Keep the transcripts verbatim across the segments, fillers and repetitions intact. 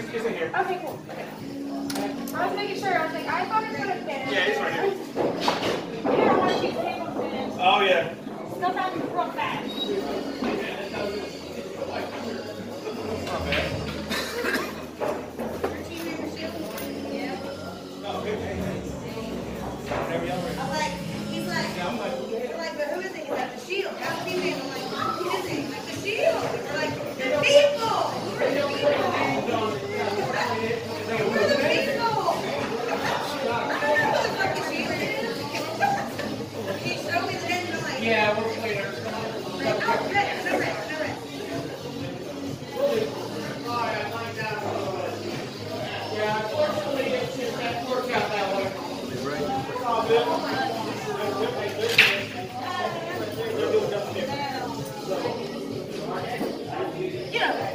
it's in here. Okay, cool. Okay. I was making sure. I was like, I thought it would have been. Yeah, it's right here. You don't want to keep tables in. Oh, yeah. Stuff happens real fast. Not bad. I'm like, he's like, I'm like, but who is it? He's like, the Shield. How's he name? I'm like, who is it? He's like, the Shield. We're like, the people. We're the people. We're the people. I don't know who the fucking Shield is. He showed me the name and I'm like, Yeah, we're later. like, oh, good. No rest, no rest. Yeah, unfortunately, it's just that worked out that way. It's all good. Yeah.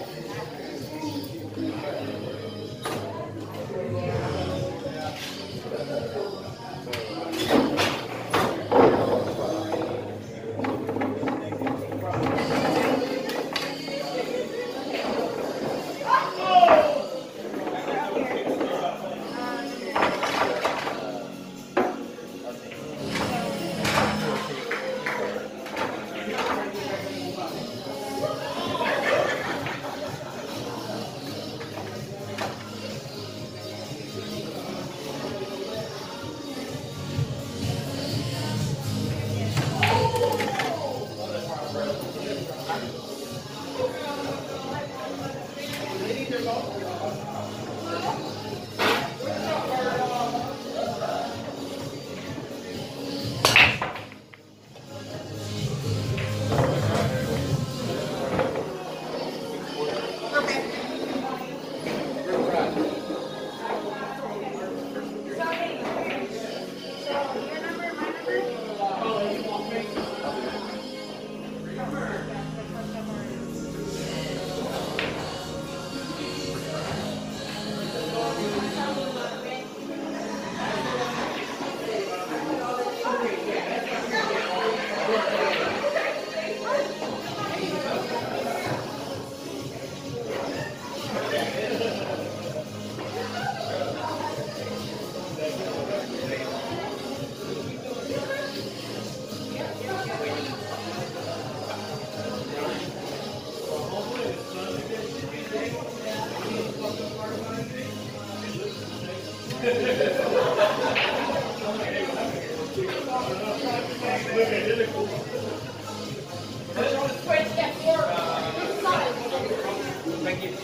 Thank you.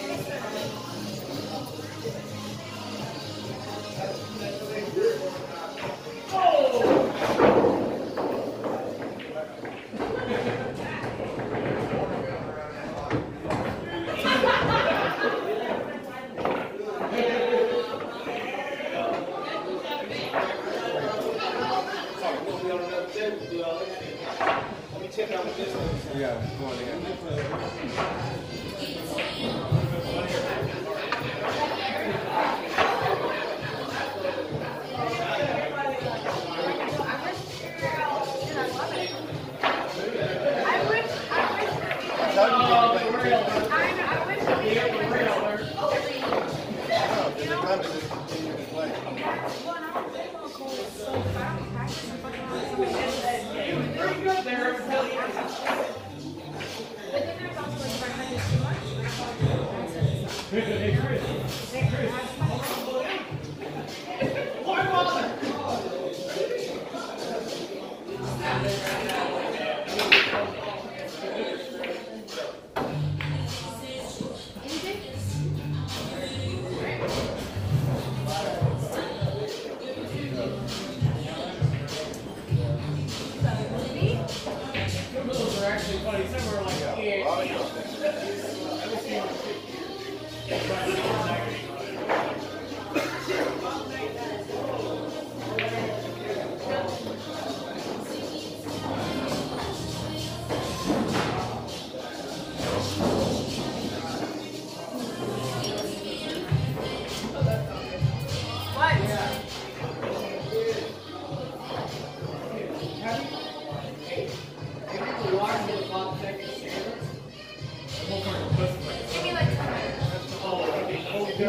Let me check out this one. Yeah, go on again. Give me like ten minutes.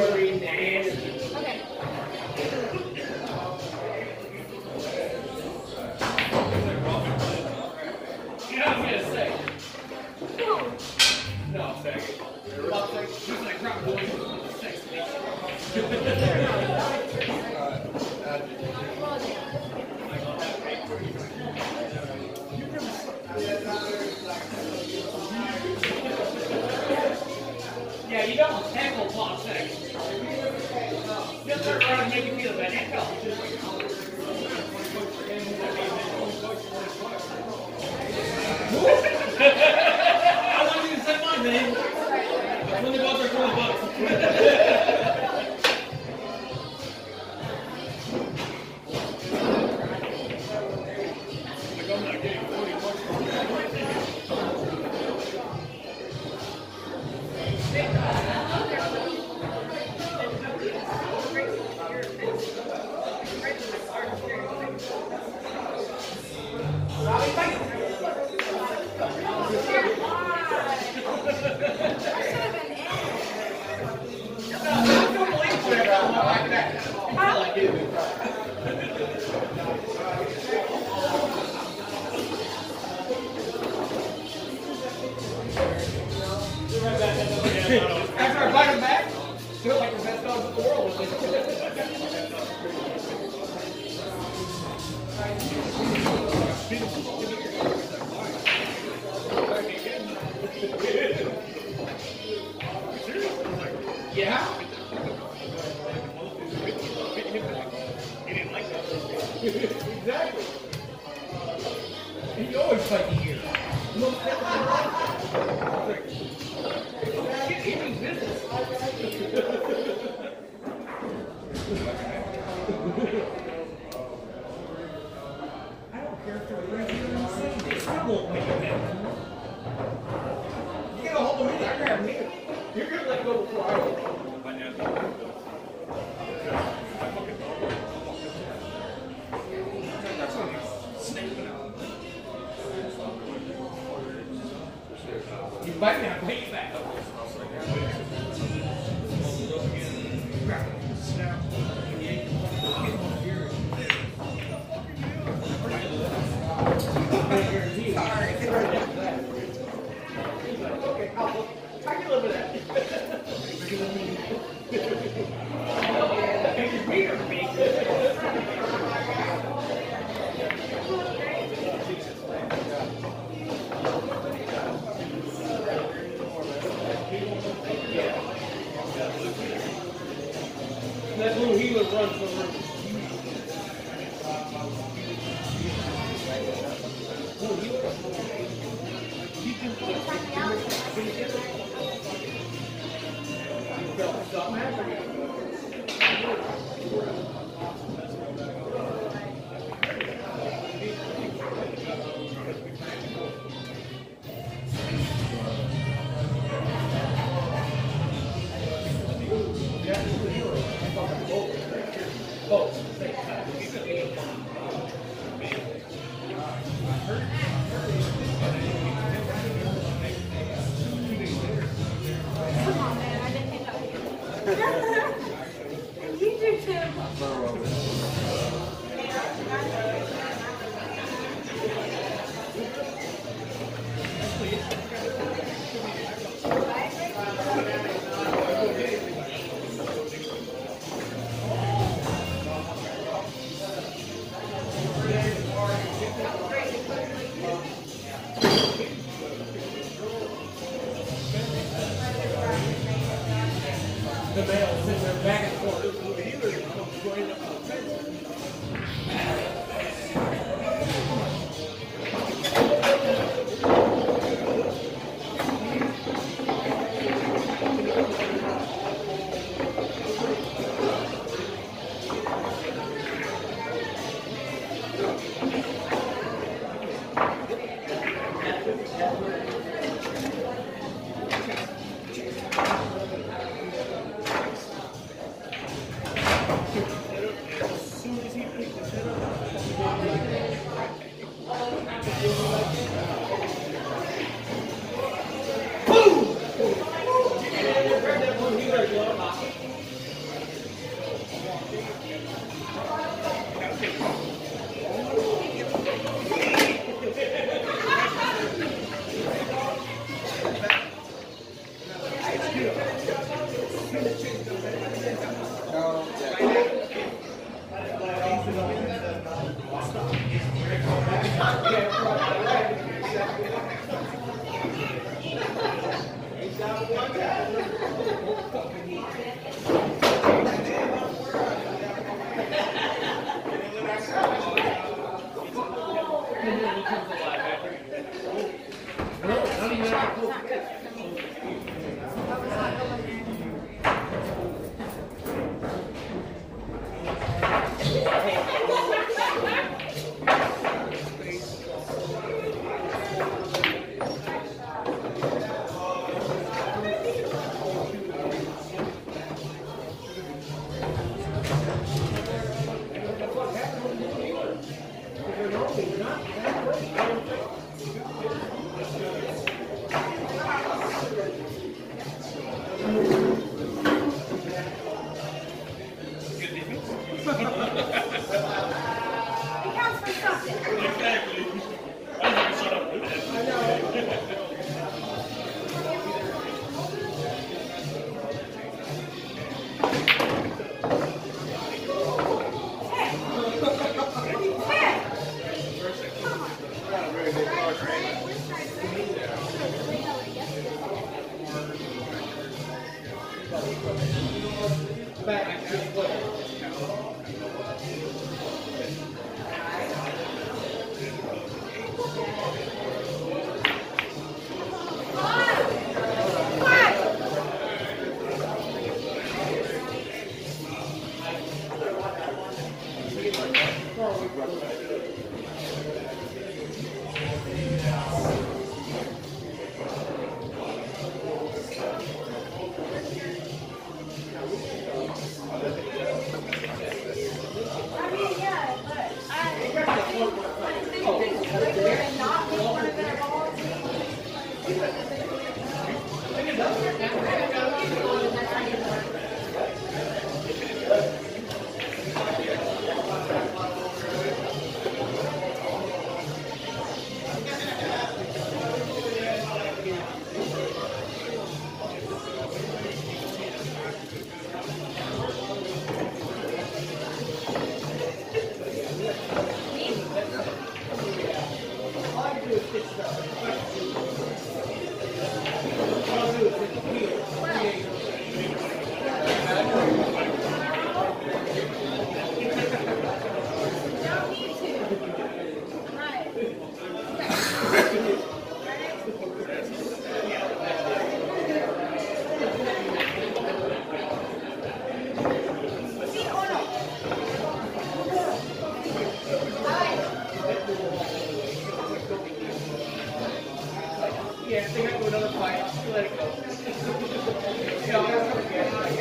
Yeah? Exactly. And you always fight the ear. He means business. I don't care if they're crazy or insane. They still won't make it better. You get a hold of me, I grab me. You're gonna let go before I do. You bite me, I bite you back. Okay, I'll, I can live with that. It's weird for me. That little healer runs the room. Little healer? You can you felt something happening. Come on, man. I didn't hit that. You do too. The male sitting there back and forth. The healer comes going up the fence. mean, yeah, but I, I think it's like they're not being one of their balls. Yeah, they got to another fight. Let it go. You know, that's what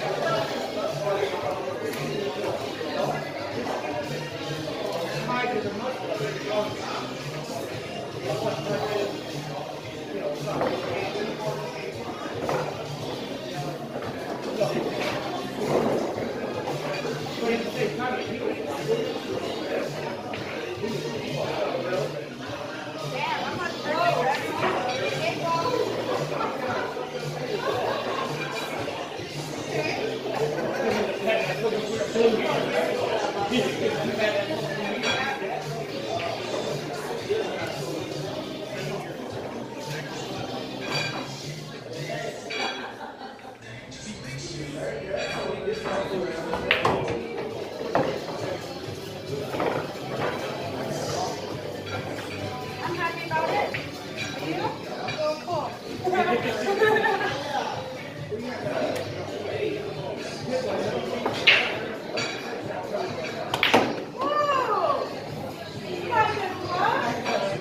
I'm happy about it. Are you? Oh, cool. Whoa! You guys are fun.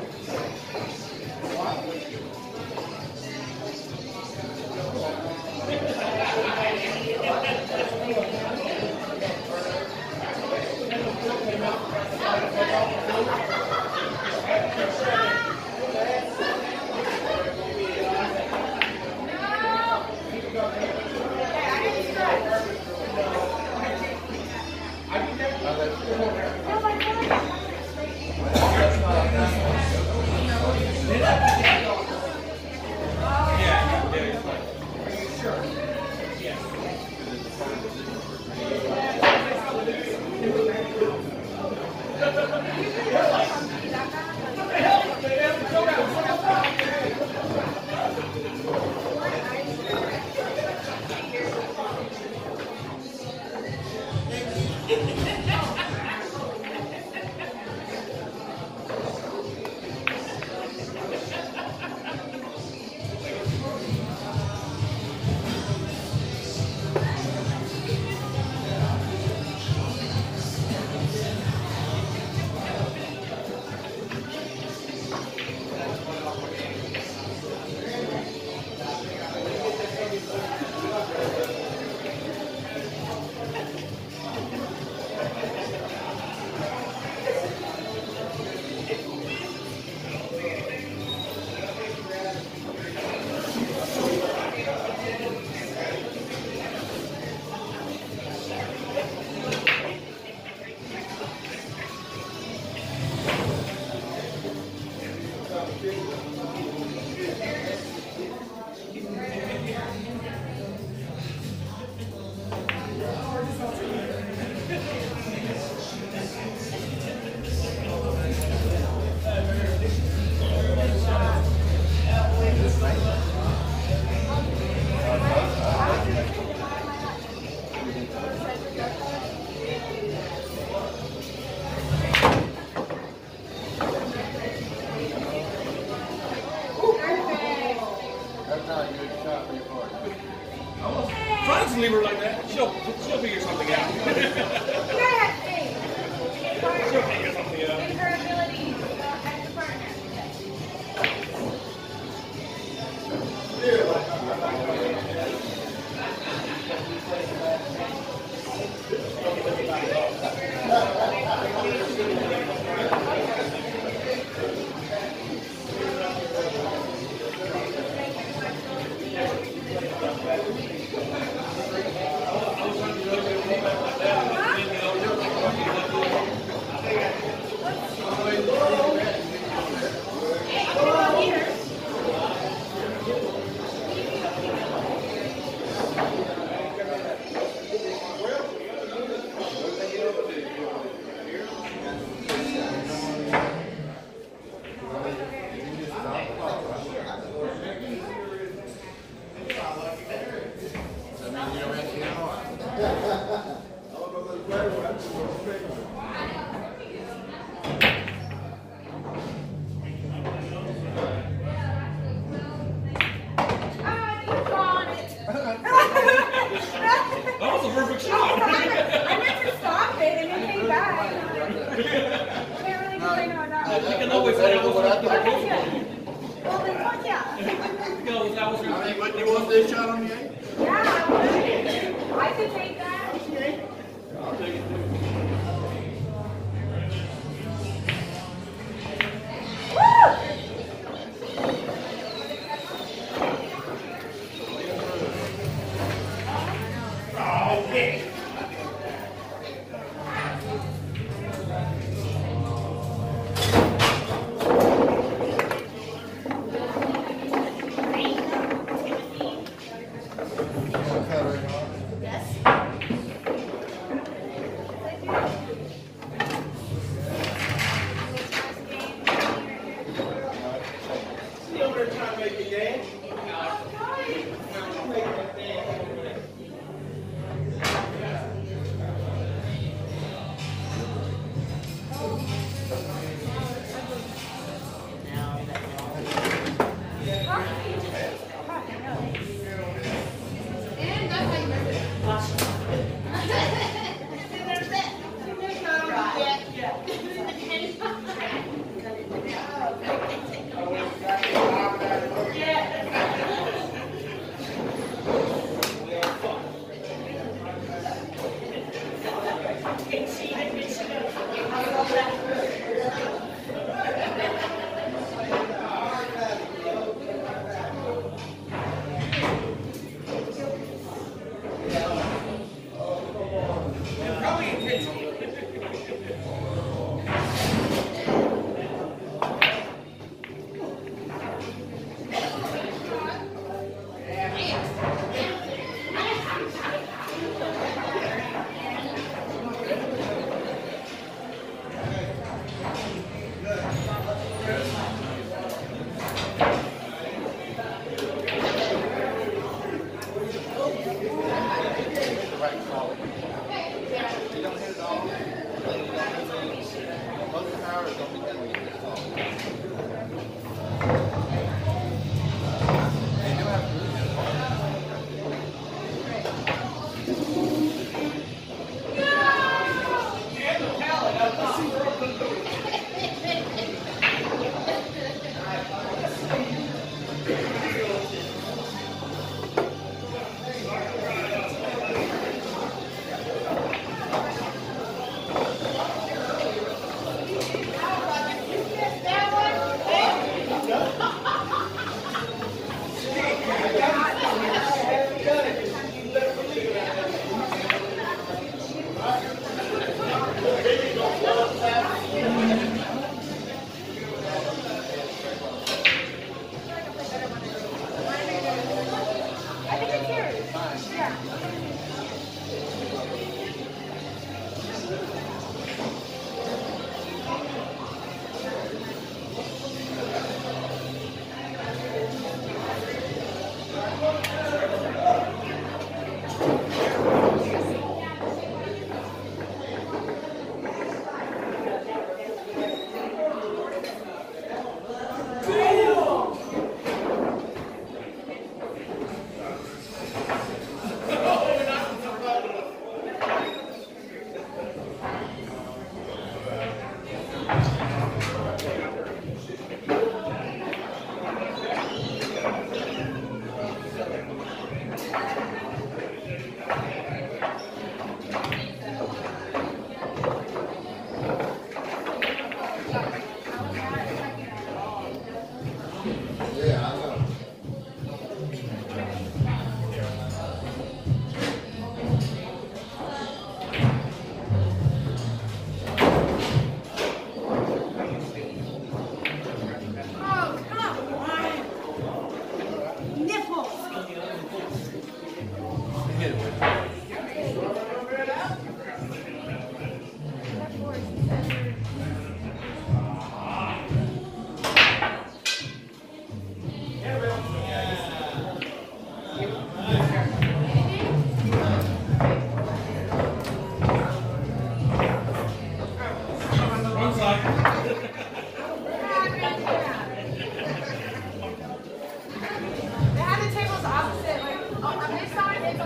really good thing about that. You can always say I was Well, then fuck yeah. Because I was I mean, what, you want this shot on the eight? Yeah, I would. I could take that. I'll take it too. See over there trying to make it dance.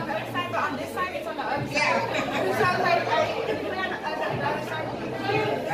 So like, like, if you put it on the other, the other side here,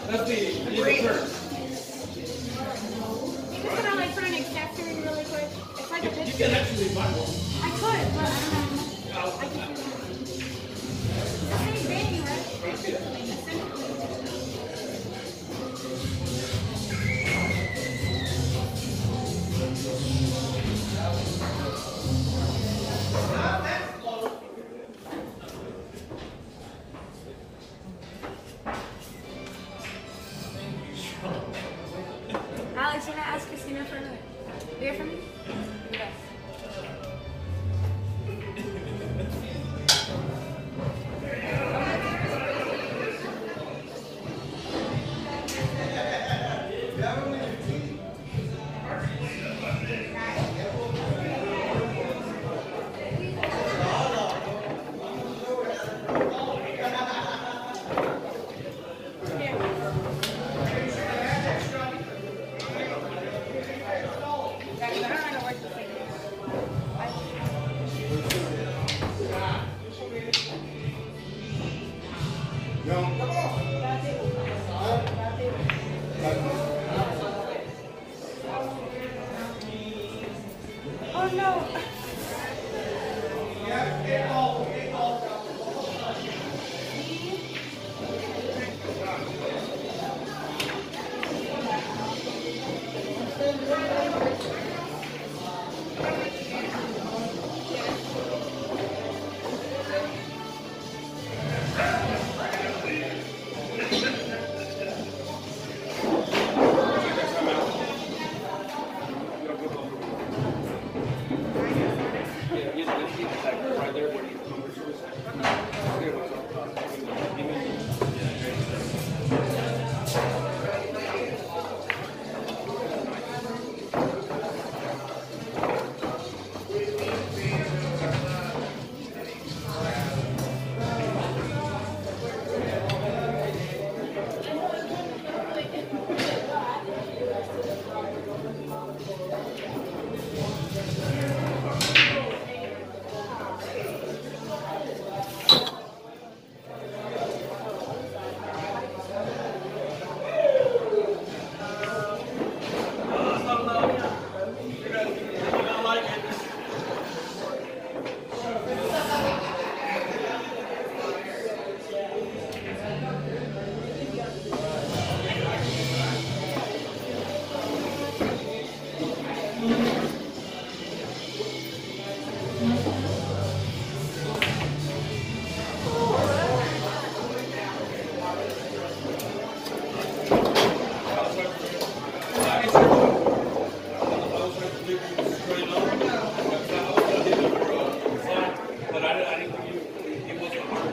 That's the legal term. You just gonna like put an accessory really quick. It's like a You picture. can actually buy one. I could, but I don't know. I just same thing, right? Alex, can I ask Christina for a minute? You hear from me? Yes. Oh no. But I, I didn't think it, it wasn't hard.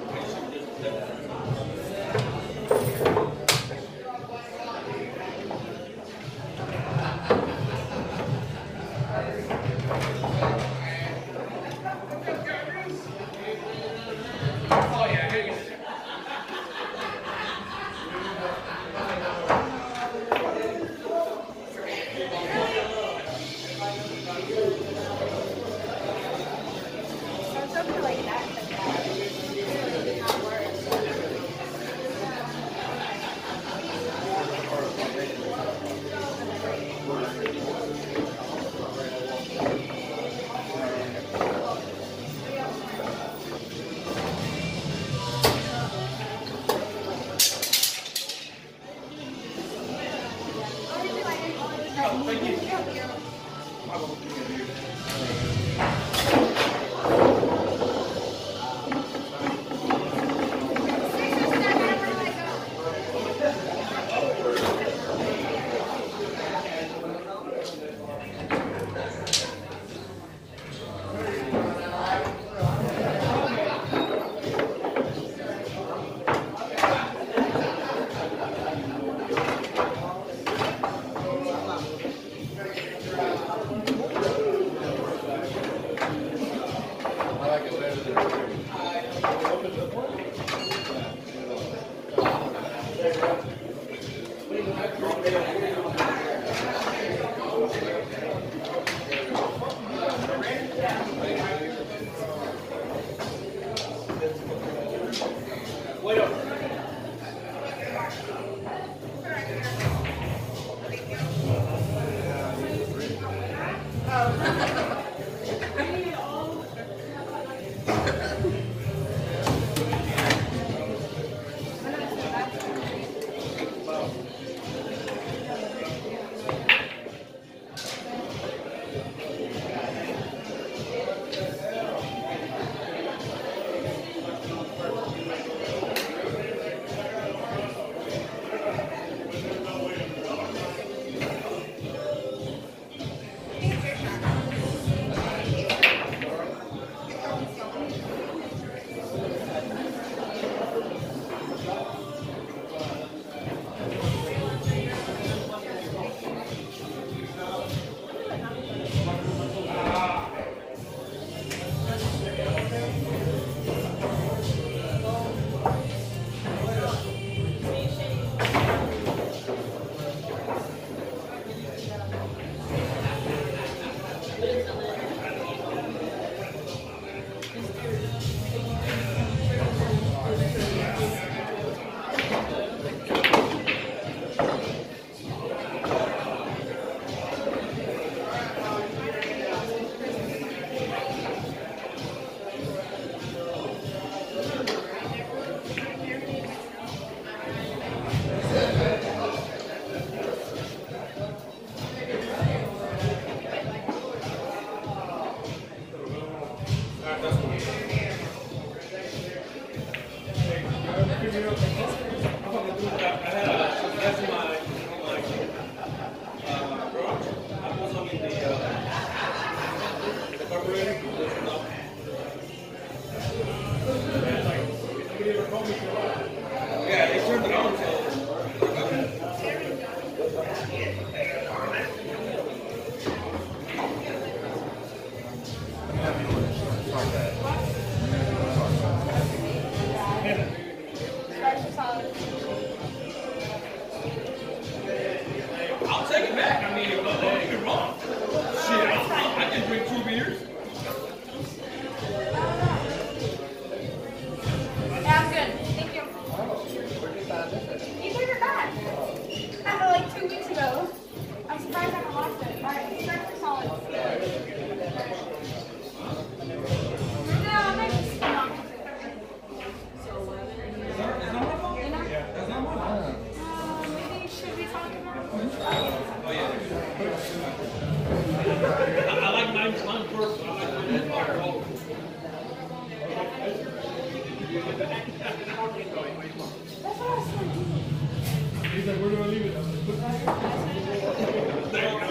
Oh yeah, here you go. So something like that. Like that. It did not work. Oh, thank you. Wait up. mean, well, don't get me wrong. Shit, I, I can drink two beers. Yeah, I'm good. Thank you. You gave it back. I know, like two weeks ago. I'm surprised I haven't lost it. All right, start for solid. No, maybe it's not. Maybe should we talk about it? Oh, yeah. I, I like mine, mine first. I like mine first. That's what I was thinking. He's like, where do I leave it? There you go.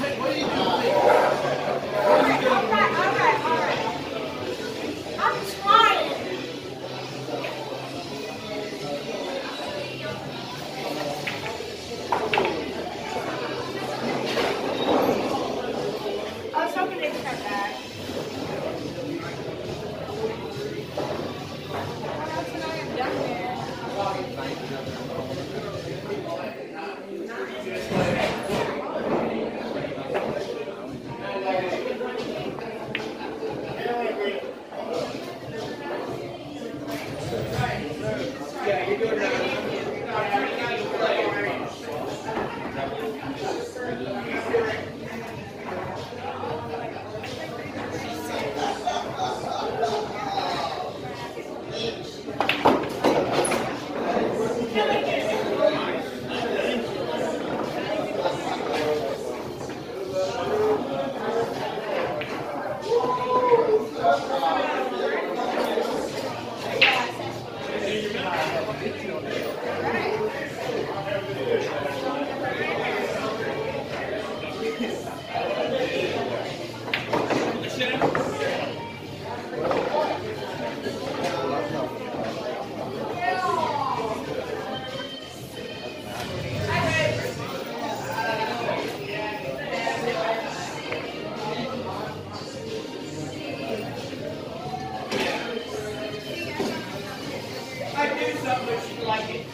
I'm trying. like it.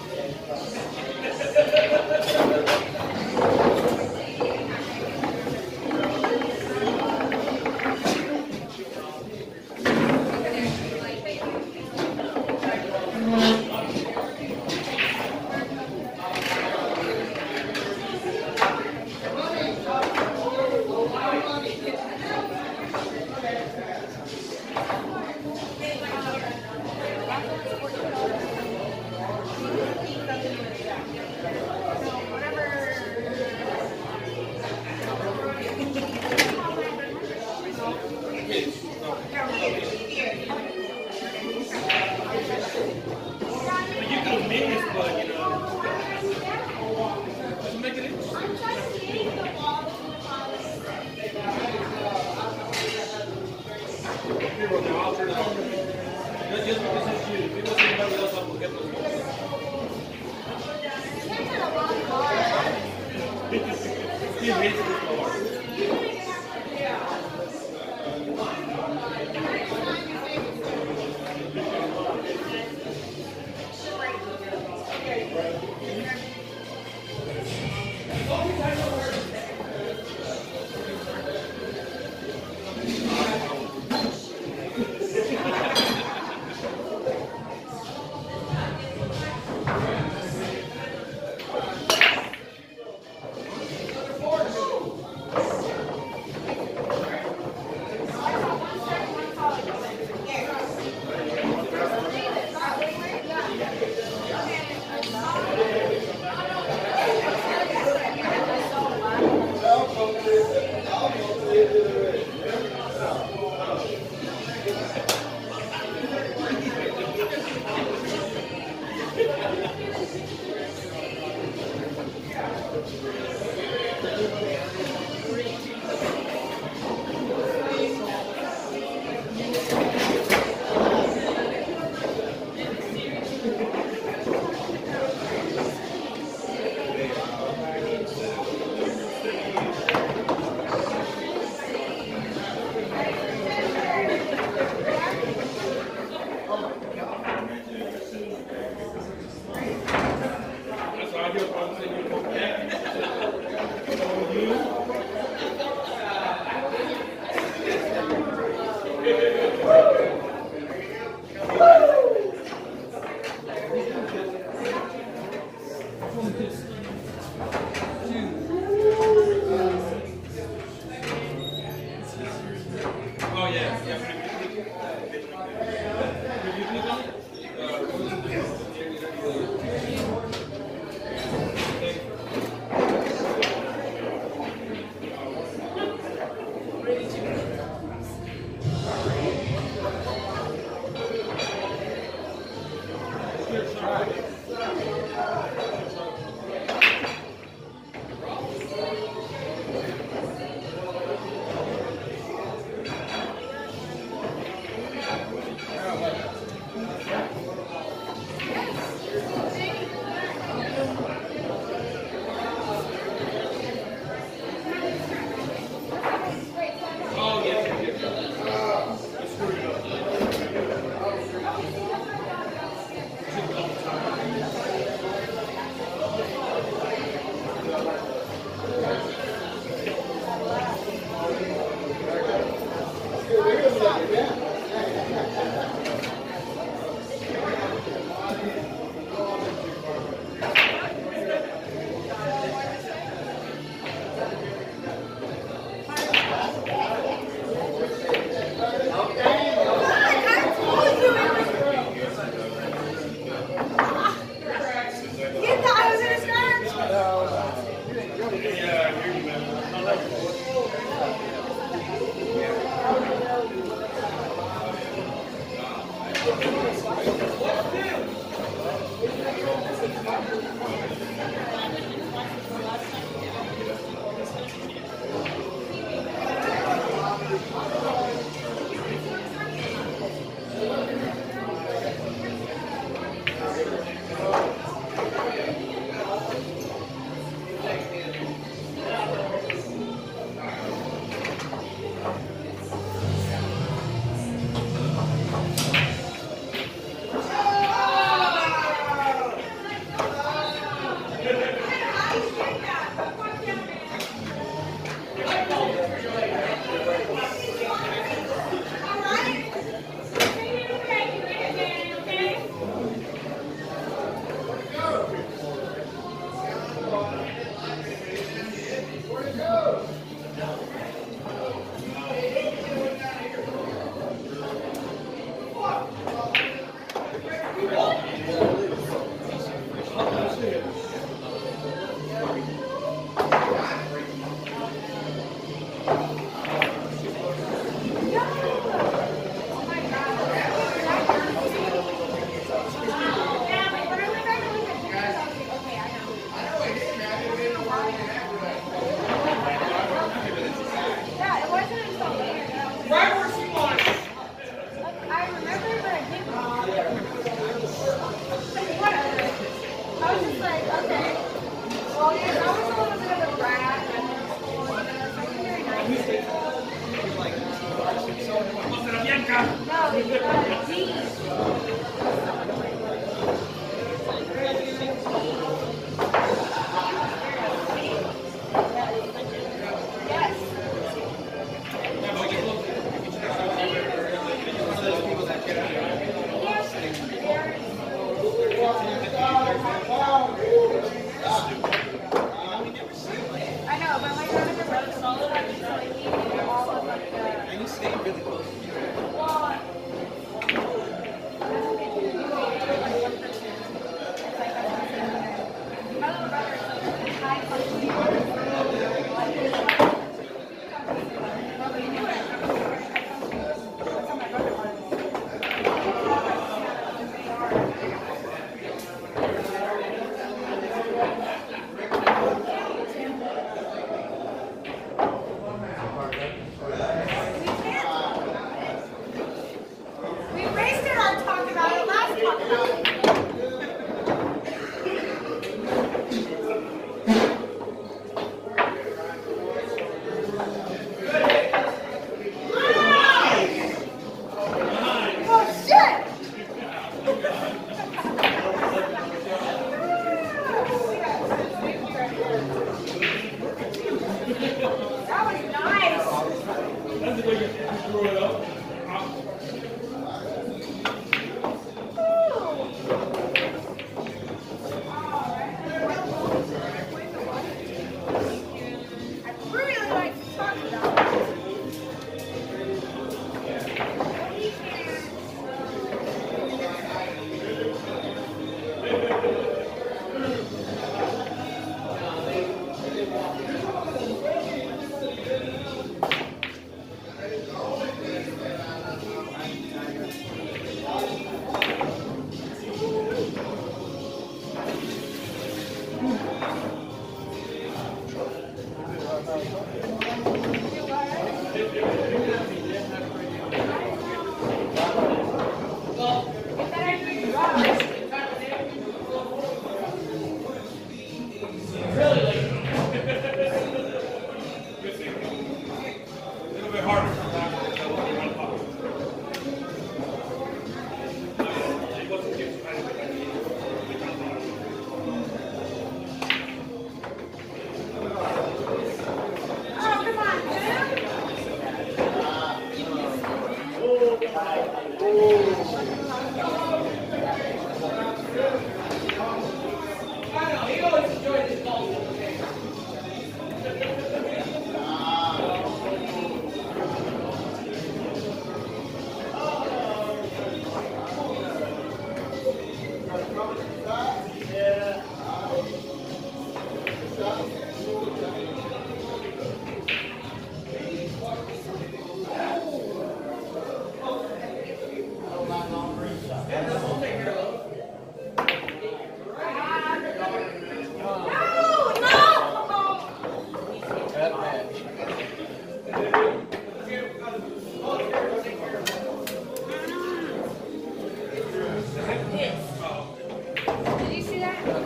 Did you see that? Or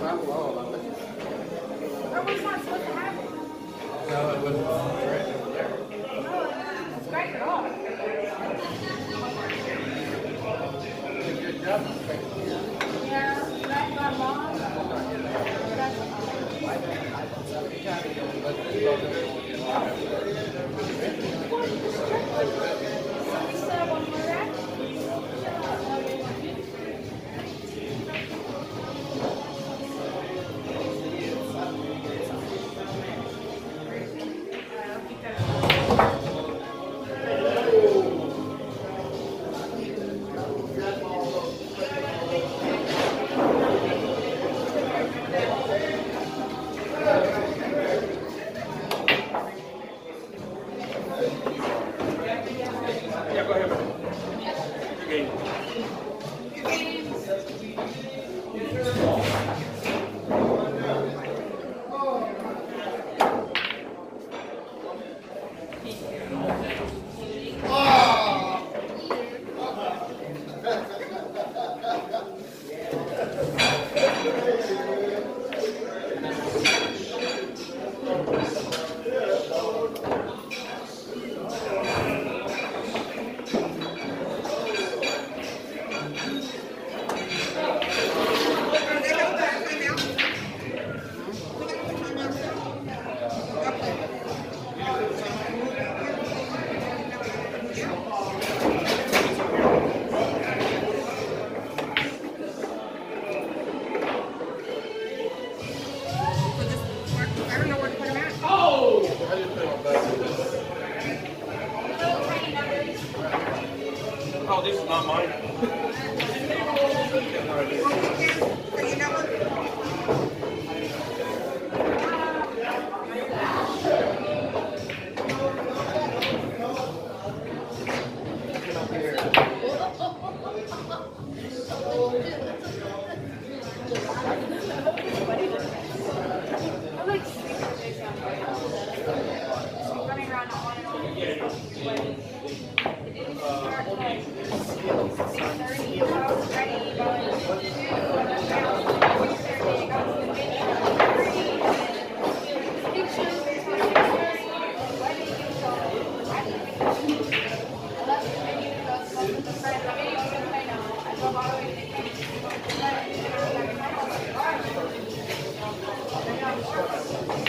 was not supposed to happen? No, it wasn't. No, it's great at all. Good job. Yeah, that's my mom. That's we still have one more rack? Yeah, go ahead. Your game. I don't know where to put them at. Oh! I just put it on back. Oh, this is not mine. So you know what? I like sleeping running around not wanting to it start like six thirty, so I was ready by like two, and then I was six thirty, got to the beach at three, and big shows until six thirty, wedding, so I didn't even I left the venue to go smoke with a friend. I mean, I was gonna say no. I drove all the way to the beach to smoke with a friend, and I was like, if I don't like the bar, then I'm sure.